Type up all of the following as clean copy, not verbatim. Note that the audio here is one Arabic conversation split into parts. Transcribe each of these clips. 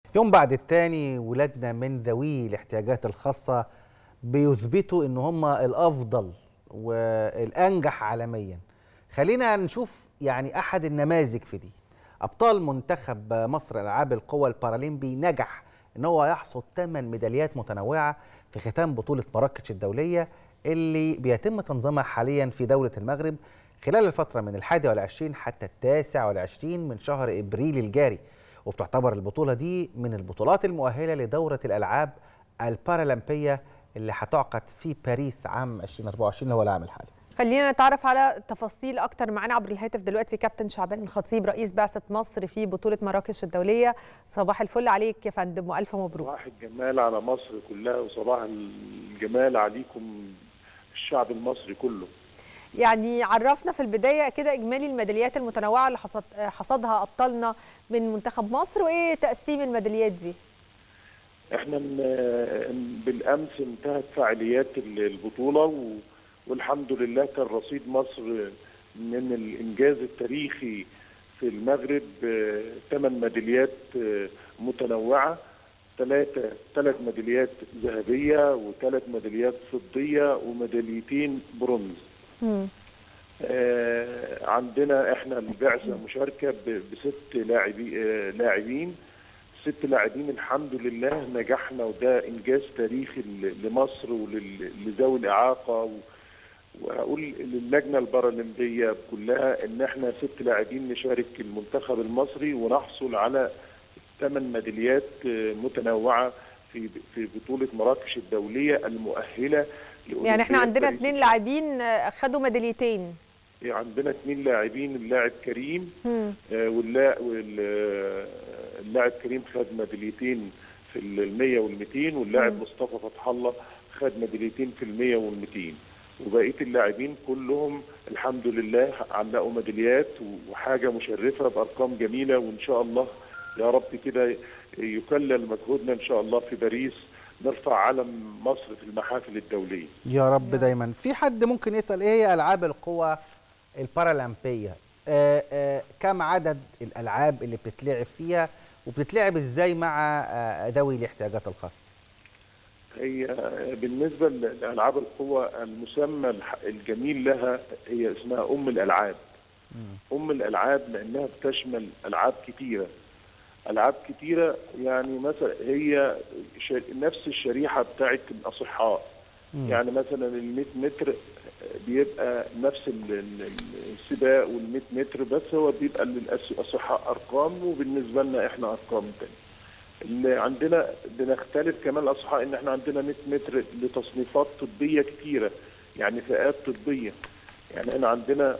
يوم بعد التاني ولادنا من ذوي الاحتياجات الخاصة بيثبتوا ان هم الافضل والانجح عالميا. خلينا نشوف يعني احد النماذج في دي. ابطال منتخب مصر العاب القوى البارالمبي نجح ان هو يحصد 8 ميداليات متنوعة في ختام بطولة مراكش الدولية اللي بيتم تنظيمها حاليا في دولة المغرب خلال الفترة من 21 حتى 29 من شهر ابريل الجاري. وبتعتبر البطولة دي من البطولات المؤهلة لدورة الألعاب البارالمبية اللي هتعقد في باريس عام 2024 اللي هو العام الحالي. خلينا نتعرف على تفاصيل أكتر. معانا عبر الهاتف دلوقتي كابتن شعبان الخطيب رئيس بعثة مصر في بطولة مراكش الدولية. صباح الفل عليك يا فندم وألف مبروك. صباح الجمال على مصر كلها وصباح الجمال عليكم الشعب المصري كله. يعني عرفنا في البداية كده إجمالي الميداليات المتنوعة اللي حصدها أبطالنا من منتخب مصر، وإيه تقسيم الميداليات دي؟ احنا بالأمس انتهت فعاليات البطولة والحمد لله كان رصيد مصر من الإنجاز التاريخي في المغرب 8 ميداليات متنوعة، 3 ميداليات ذهبية و3 ميداليات فضية وميداليتين برونز. عندنا احنا البعثة مشاركة ب6 لاعبين 6 لاعبين الحمد لله نجحنا، وده انجاز تاريخي لمصر ولذوي الاعاقة، وهقول للجنة البارالمبية كلها ان احنا 6 لاعبين نشارك المنتخب المصري ونحصل على 8 ميداليات متنوعة في بطولة مراكش الدولية المؤهلة. يعني احنا عندنا 2 لاعبين خدوا ميداليتين. عندنا 2 لاعبين، اللاعب كريم اللاعب كريم خد ميداليتين في ال100 وال200، واللاعب مصطفى فتح الله خد ميداليتين في ال100 وال200، وبقيه اللاعبين كلهم الحمد لله علقوا ميداليات، وحاجه مشرفه بارقام جميله، وان شاء الله يا رب كده يكلل مجهودنا ان شاء الله في باريس نرفع علم مصر في المحافل الدوليه يا رب دايما. في حد ممكن يسال ايه هي العاب القوى البارالمبيه؟ كم عدد الالعاب اللي بتتلعب فيها وبتتلعب ازاي مع ذوي الاحتياجات الخاصه؟ هي بالنسبه لالعاب القوى المسمى الجميل لها هي اسمها الالعاب. ام الالعاب لانها بتشمل العاب كتيره، يعني مثلا هي نفس الشريحه بتاعت الاصحاء. يعني مثلا ال100 متر بيبقى نفس السباق وال100 متر، بس هو بيبقى للاصحاء ارقام وبالنسبه لنا احنا ارقام تانية. اللي عندنا بنختلف كمان الاصحاء ان احنا عندنا 100 متر لتصنيفات طبيه كتيره، يعني فئات طبيه. يعني احنا عندنا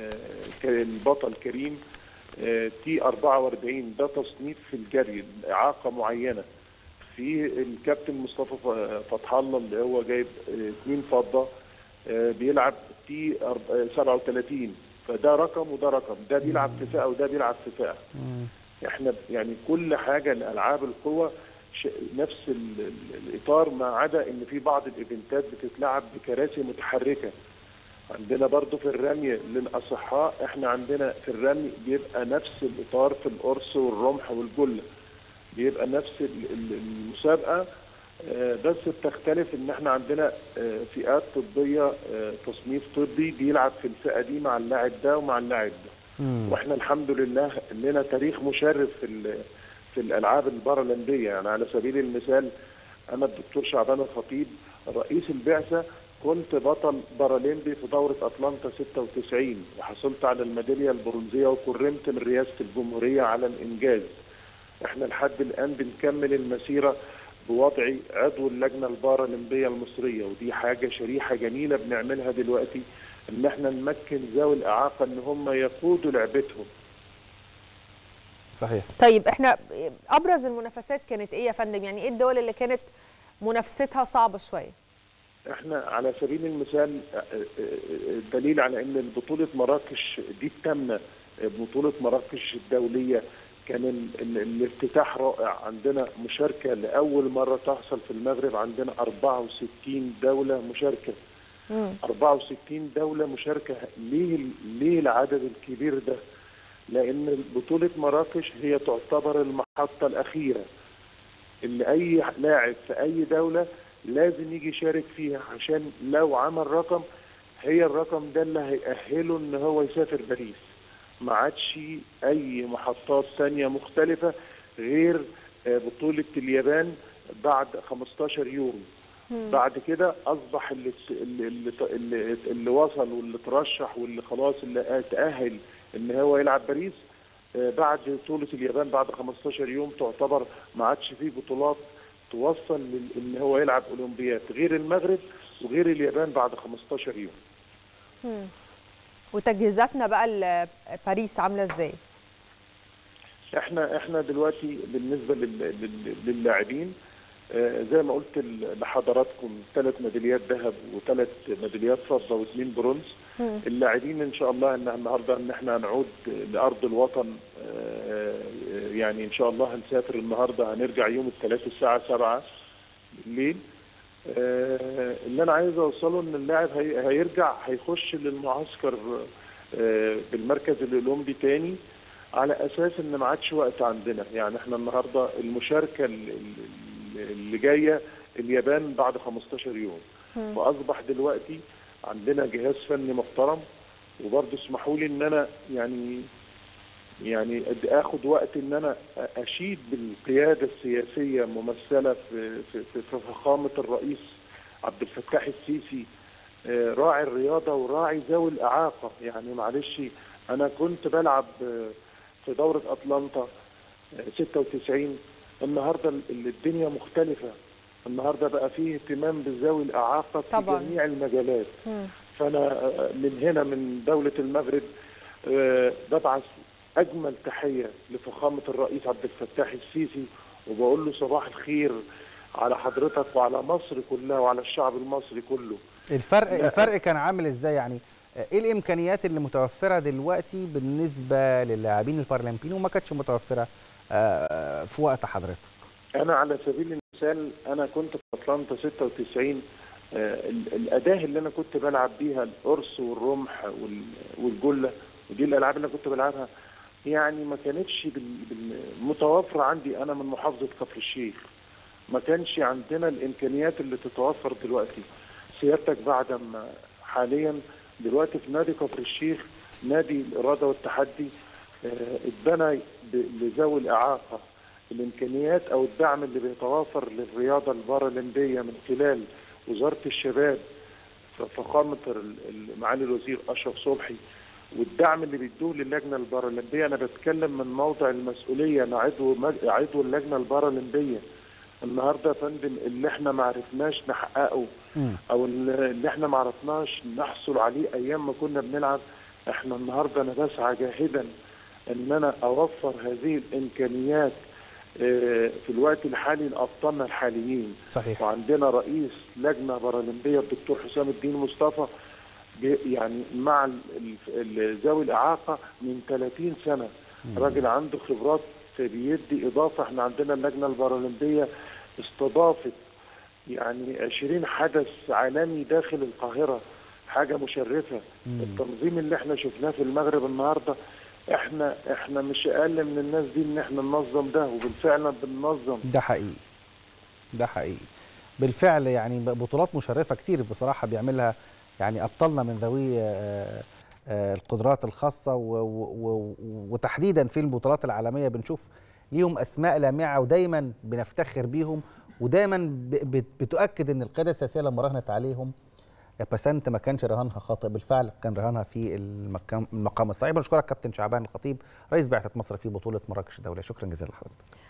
البطل كريم تي 44 ده تصنيف في الجري اعاقه معينه. في الكابتن مصطفى فتح الله اللي هو جايب 2 فضه بيلعب تي 37، فده رقم وده رقم، ده بيلعب في فئه وده بيلعب في فئه. احنا يعني كل حاجه لالعاب القوى نفس الاطار، ما عدا ان في بعض الايفنتات بتتلعب بكراسي متحركه. عندنا برضو في الرمي للاصحاء، احنا عندنا في الرمي بيبقى نفس الاطار في القرص والرمح والجله، بيبقى نفس المسابقه، بس بتختلف ان احنا عندنا فئات طبيه، تصنيف طبي بيلعب في الفئه دي مع اللاعب ده ومع اللاعب ده. واحنا الحمد لله لنا تاريخ مشرف في الالعاب البارالمبيه. يعني على سبيل المثال انا الدكتور شعبان الخطيب رئيس البعثه كنت بطل بارالمبي في دوره اتلانتا 96، وحصلت على الميداليه البرونزيه وكرمت من رئاسه الجمهوريه على الانجاز. احنا لحد الان بنكمل المسيره بوضع عضو اللجنه البارالمبيه المصريه، ودي حاجه شريحه جميله بنعملها دلوقتي، ان احنا نمكن ذوي الاعاقه ان هم يقودوا لعبتهم. صحيح. طيب احنا ابرز المنافسات كانت ايه يا فندم؟ يعني ايه الدول اللي كانت منافستها صعبه شويه؟ احنا على سبيل المثال الدليل على ان بطوله مراكش دي الثامنه، بطوله مراكش الدوليه، كان الافتتاح رائع. عندنا مشاركه لاول مره تحصل في المغرب، عندنا 64 دوله مشاركه. 64 دوله مشاركه. ليه العدد الكبير ده؟ لان بطوله مراكش هي تعتبر المحطه الاخيره، اللي اي لاعب في اي دوله لازم يجي يشارك فيها، عشان لو عمل رقم هي الرقم ده اللي هيأهله ان هو يسافر باريس. ما عادش اي محطات ثانيه مختلفه غير بطوله اليابان بعد 15 يورو. بعد كده اصبح اللي وصل واللي ترشح واللي خلاص اللي تأهل ان هو يلعب باريس بعد بطوله اليابان بعد 15 يوم تعتبر ما عادش فيه بطولات توصل ان هو يلعب اولمبياد غير المغرب وغير اليابان بعد 15 يوم. وتجهيزاتنا بقى لباريس عامله ازاي؟ احنا دلوقتي بالنسبه للاعبين زي ما قلت لحضراتكم 3 ميداليات ذهب و3 ميداليات فضه و2 برونز. اللاعبين ان شاء الله ان النهارده ان احنا هنعود لارض الوطن، يعني ان شاء الله هنسافر النهارده، هنرجع يوم الثلاث الساعه 7 بالليل. اللي انا عايز اوصله ان اللاعب هيرجع هيخش للمعسكر بالمركز الاولمبي تاني على اساس ان ما عادش وقت عندنا. يعني احنا النهارده المشاركه اللي جايه اليابان بعد 15 يوم، فاصبح دلوقتي عندنا جهاز فني محترم. وبرضه اسمحوا لي ان انا يعني اخد وقت ان انا اشيد بالقياده السياسيه ممثله في فخامه الرئيس عبد الفتاح السيسي، راعي الرياضه وراعي ذوي الاعاقه. يعني معلش انا كنت بلعب في دوره اتلانتا 96، النهارده الدنيا مختلفه، النهارده بقى فيه اهتمام بذوي الاعاقه في جميع المجالات. فانا من هنا من دوله المغرب ببعث اجمل تحيه لفخامه الرئيس عبد الفتاح السيسي، وبقول له صباح الخير على حضرتك وعلى مصر كلها وعلى الشعب المصري كله. الفرق كان عامل ازاي؟ يعني ايه الامكانيات اللي متوفره دلوقتي بالنسبه للاعبين البارالمبيين وما كانتش متوفره في وقت حضرتك؟ انا على سبيل المثال انا كنت في اتلانتا 96، الاداه اللي انا كنت بلعب بيها القرص والرمح والجله، ودي الالعاب اللي انا كنت بلعبها يعني ما كانتش متوفره عندي. انا من محافظه كفر الشيخ، ما كانش عندنا الامكانيات اللي تتوفر دلوقتي. سيادتك بعد ما حاليا دلوقتي في نادي كفر الشيخ نادي الاراده والتحدي اتبنى لذوي الاعاقه. الامكانيات او الدعم اللي بيتوافر للرياضه البارالمبيه من خلال وزاره الشباب فخامه معالي الوزير اشرف صبحي، والدعم اللي بيدوه للجنه البارالمبيه. انا بتكلم من موضع المسؤوليه، انا عضو اللجنه البارالمبيه. النهارده يا فندم اللي احنا ما عرفناش نحققه او اللي احنا ما عرفناش نحصل عليه ايام ما كنا بنلعب، احنا النهارده انا بسعى جاهدا ان انا اوفر هذه الامكانيات في الوقت الحالي لابطالنا الحاليين. صحيح. وعندنا رئيس لجنه بارالمبيه الدكتور حسام الدين مصطفى يعني مع ذوي الاعاقه من 30 سنه، راجل عنده خبرات بيدي اضافه. احنا عندنا اللجنه البارالمبيه استضافت يعني 20 حدث عالمي داخل القاهره، حاجه مشرفه. التنظيم اللي احنا شفناه في المغرب النهارده احنا مش اقل من الناس دي ان احنا ننظم ده، وبالفعل بننظم. ده حقيقي، ده حقيقي بالفعل. يعني بطولات مشرفه كتير بصراحه بيعملها يعني ابطالنا من ذوي القدرات الخاصه، وتحديدا في البطولات العالميه بنشوف ليهم اسماء لامعه ودايما بنفتخر بيهم، ودايما بتؤكد ان القياده السياسيه لما راهنت عليهم بسنت ما كانش رهانها خاطئ، بالفعل كان رهانها في المقام الصحيح. بنشكرك كابتن شعبان الخطيب رئيس بعثه مصر في بطوله مراكش الدوليه، شكرا جزيلا لحضرتك.